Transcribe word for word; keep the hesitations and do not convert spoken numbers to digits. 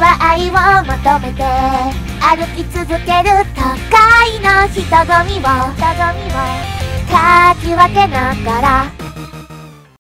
は愛を求めて歩き続ける都会の人混みをかき分けながら